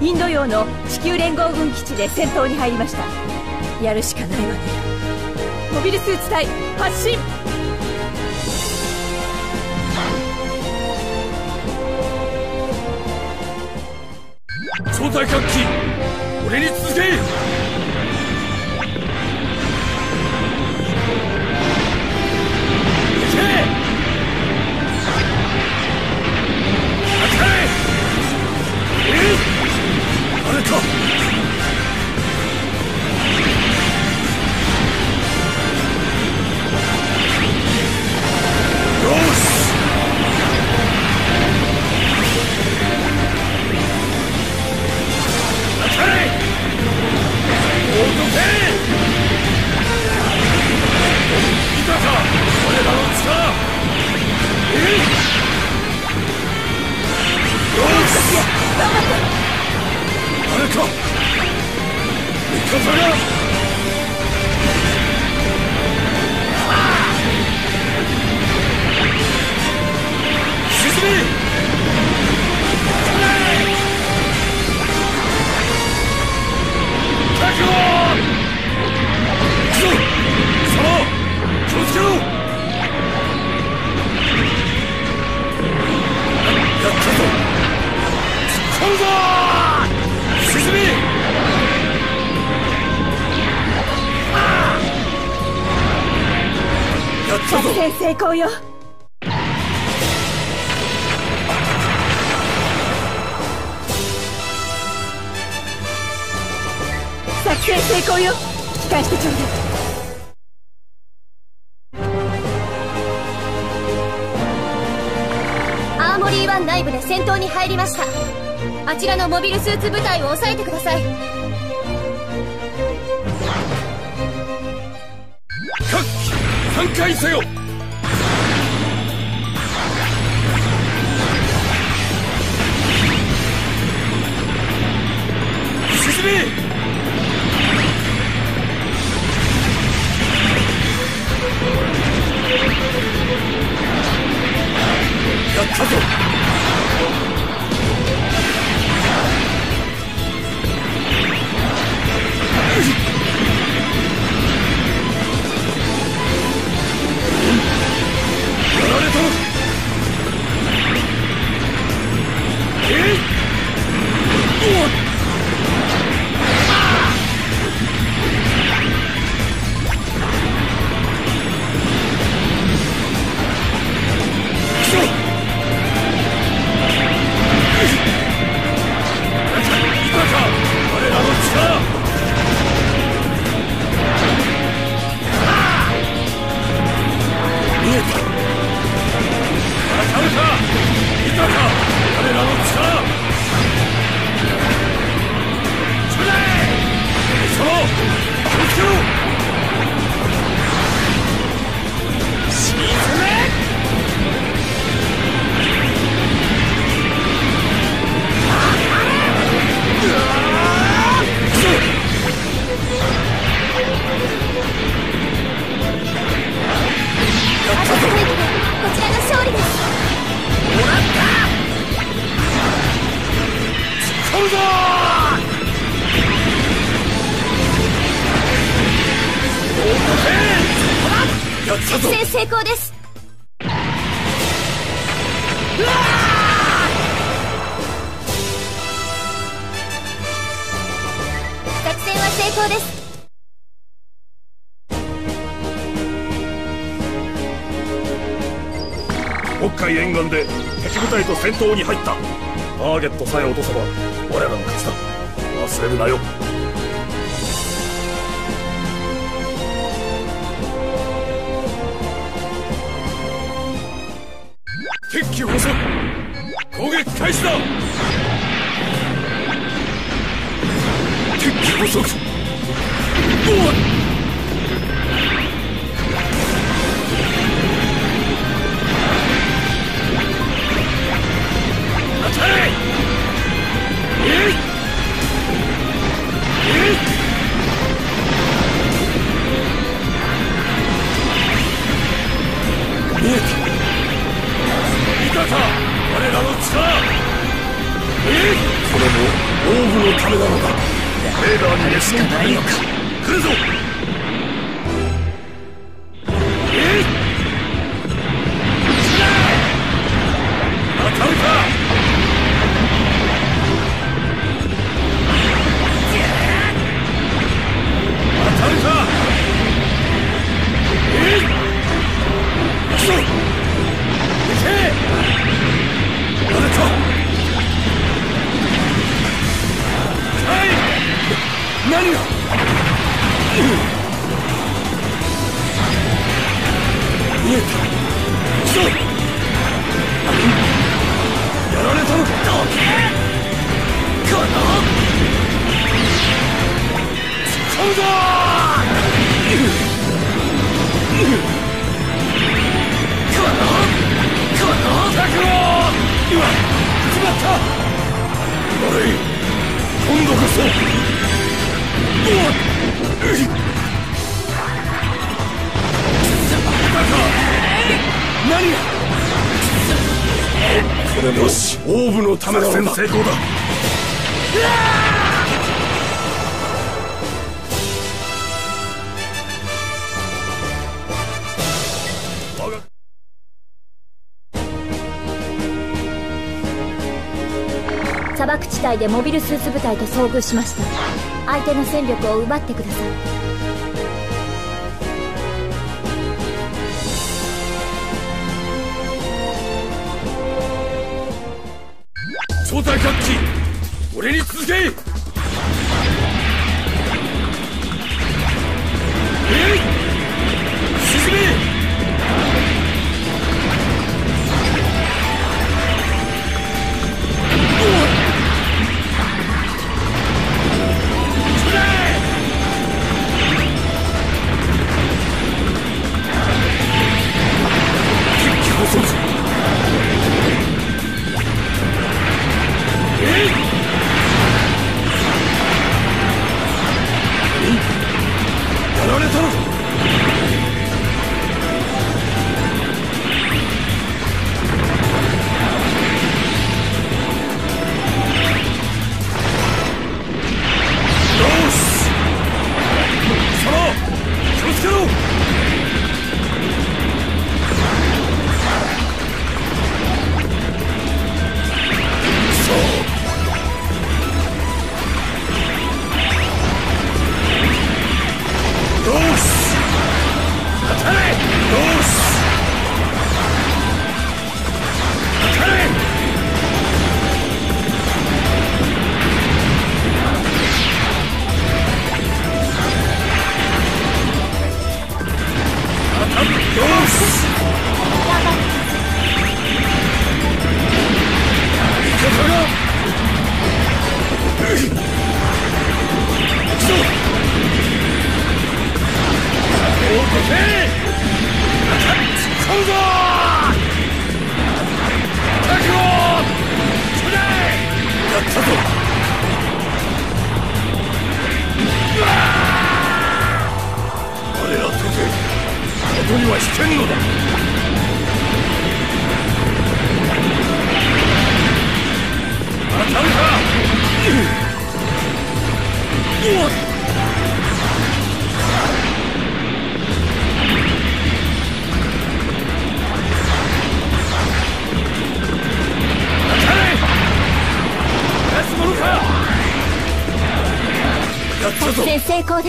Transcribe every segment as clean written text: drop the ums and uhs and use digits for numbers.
インド洋の地球連合軍基地で戦闘に入りました。やるしかないわね。モビルスーツ隊発進。 超対艦機、俺に続け。 作戦成功よ。作戦成功よ。帰還してちょうだい。 アーモリー1内部で戦闘に入りました。あちらのモビルスーツ部隊を抑えてください。 各機3回せよ。進め。やったぞ。やられた。 作戦成功です。作戦は成功です。 北海沿岸で敵部隊と戦闘に入った。ターゲットさえ落とせば我らの勝ちだ。忘れるなよ。敵機捕捉、攻撃開始だ。敵機捕捉。当たれ。見えた。見たか、我らの力。 それもオーブのためなのだ。レーダーに熱しかないのか。来るぞ。当たるか。当たるか。行くぞ。行け。あれか。はい。何が。見えた。行くぞ。やられたのか。どけ。この。突っ込むぞ。覚悟！今始まった。悪い。今度こそ。何が。これもしオーブのための作戦成功だ。 砂漠地帯でモビルスーツ部隊と遭遇しました。相手の戦力を奪ってください。 超体楽器、俺に続け。沈め。やられたのか。よし。その気をつけろ。には引けんのだ。当たるか。当たれ。出すものか。やったぞ。 作戦成功です。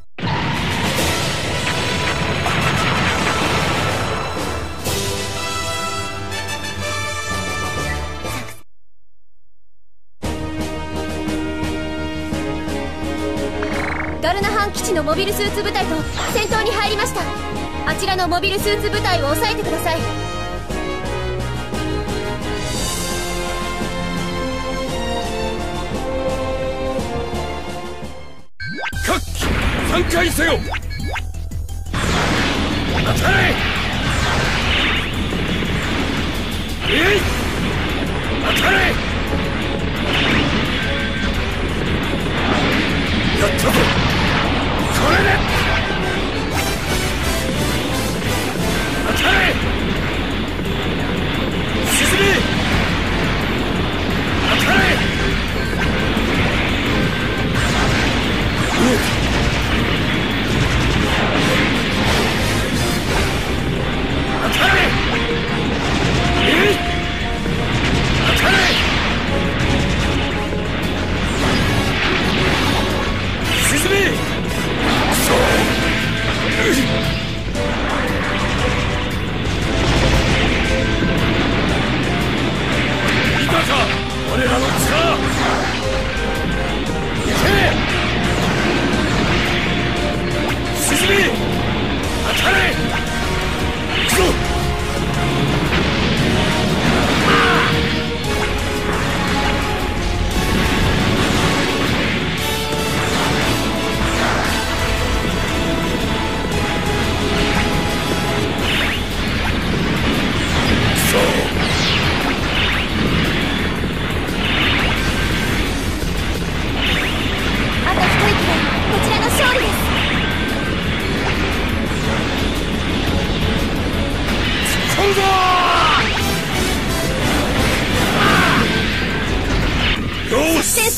ガルナハン基地のモビルスーツ部隊と戦闘に入りました。あちらのモビルスーツ部隊を抑えてください。 各機3回せよ。当たれ。当たれ。やったぞ。これで当たれ。沈め。当たれ。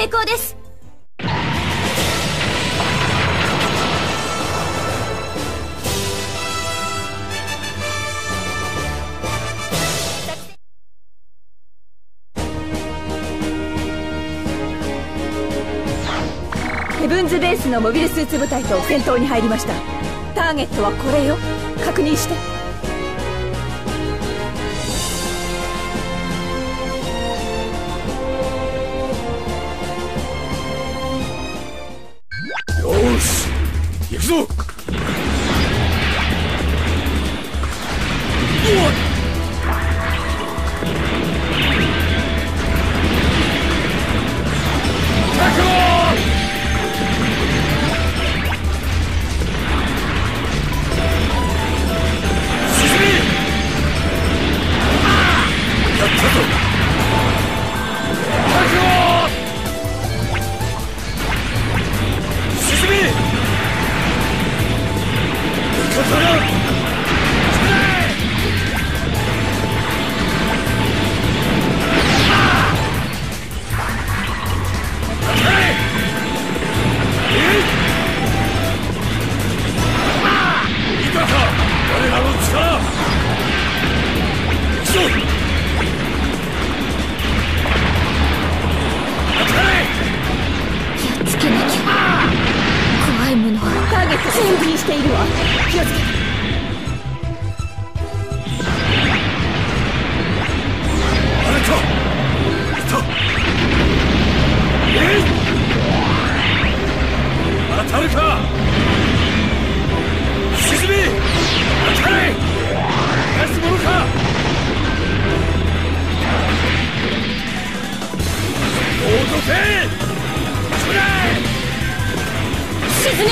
成功です。 ヘブンズベースのモビルスーツ部隊と戦闘に入りました。ターゲットはこれよ。確認して。 よーし行くぞ。 しているわ。気をつけて。 あれかいた。当たるか。沈み当たれ。出すものか。落とせ。くらえ。 沈め。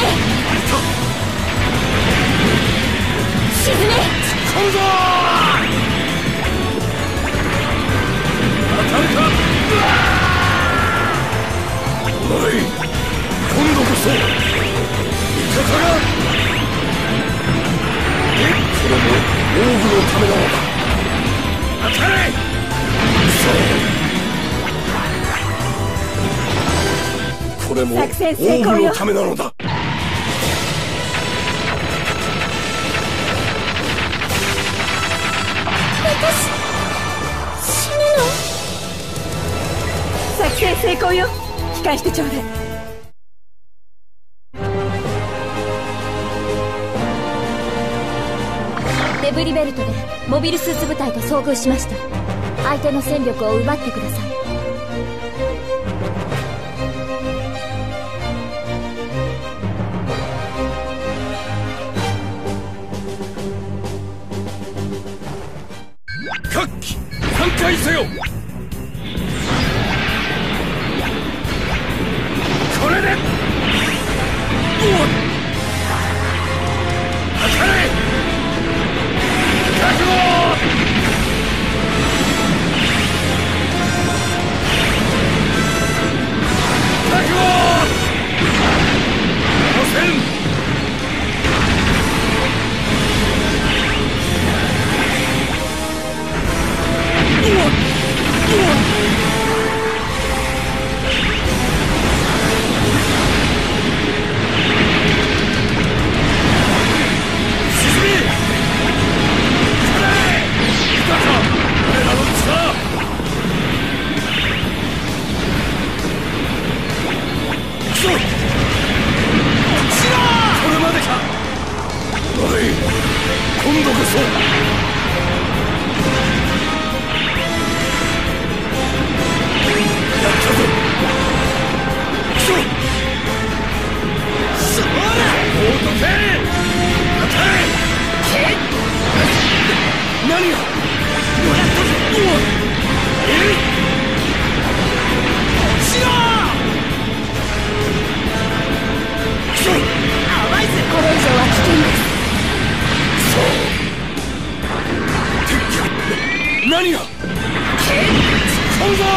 沈め。突っ込むぞ。当たるか。おい、今度こそいかが。これもオーブのためなのだ。当たれ。これもオーブのためなのだ。 作戦成功よ。帰還してちょうだい。 デブリベルトでモビルスーツ部隊と遭遇しました。相手の戦力を奪ってください。 各機反対せよ。これで当たれ。覚悟。覚悟。当選。今度こそ。やったぞ。そらもうどけ。当たれ。何がもらったぞ。しろ。甘いぜ。 これ以上は危険です。 何が。突っ込むぞ。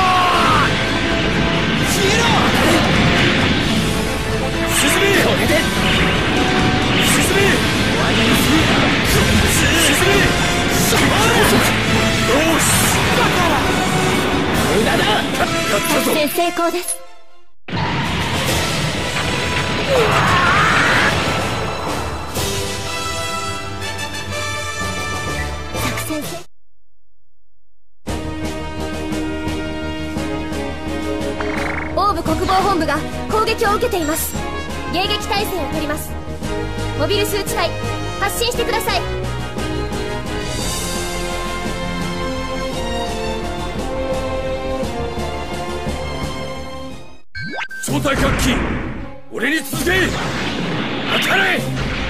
沈め。これで沈め。終わりにする。沈め。よし。無駄だ。やったぞ。 作戦成功です。 国防本部が攻撃を受けています。迎撃態勢を取ります。モビルスーツ隊発進してください。 超対角機、俺に続け。当たれ。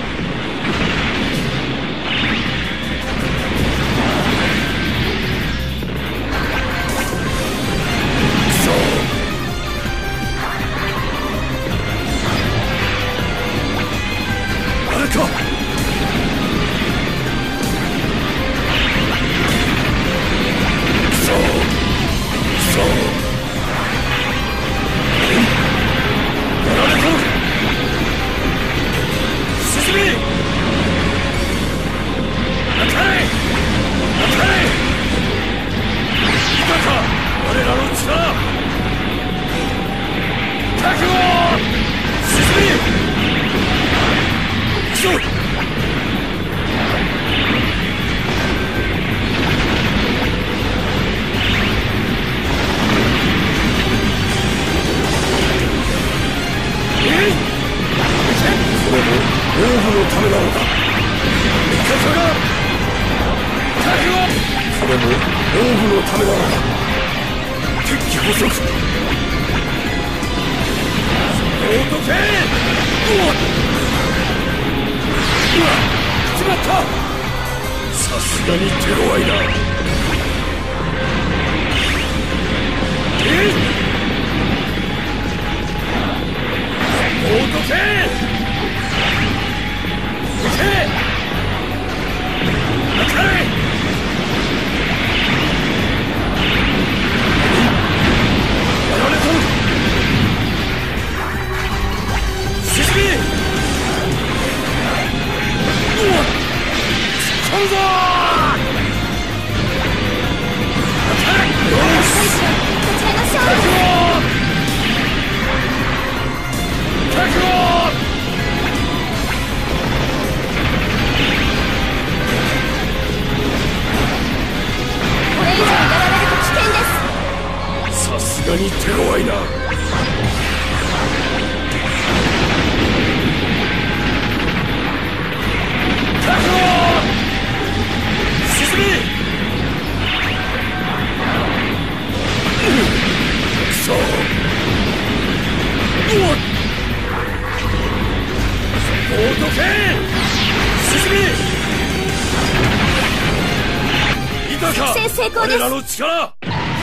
俺らの力。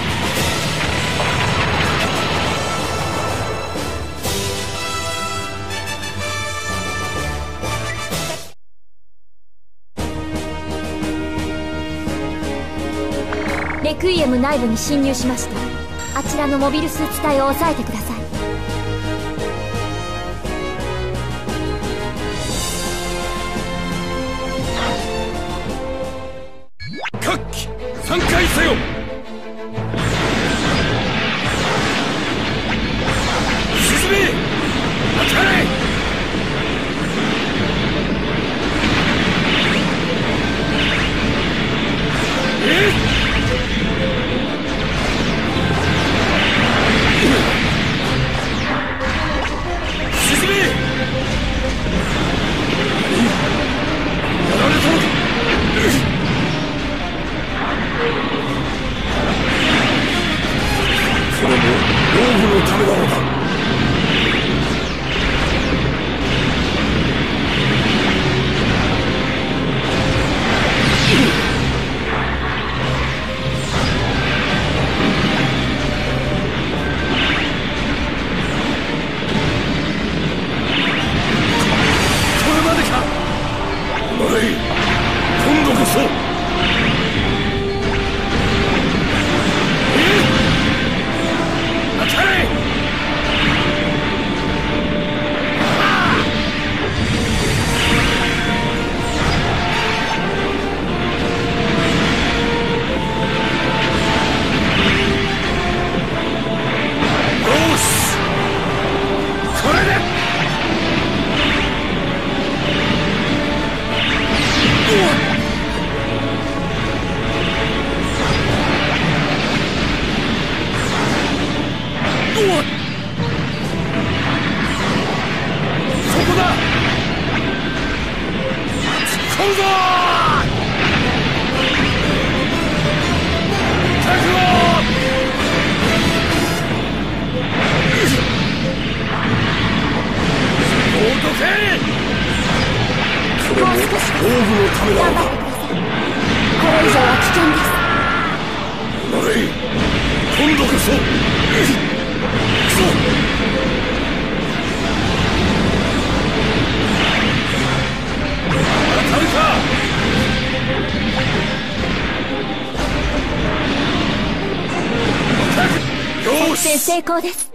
レクイエム内部に侵入しました。あちらのモビルスーツ隊を抑えてください。 各機3回せよ。進め。当たれ。進め。やられたのか。それも養父のためなのだ。これまでか。おい、今度こそ。 今度こそ当たるか。よし、 作戦成功です。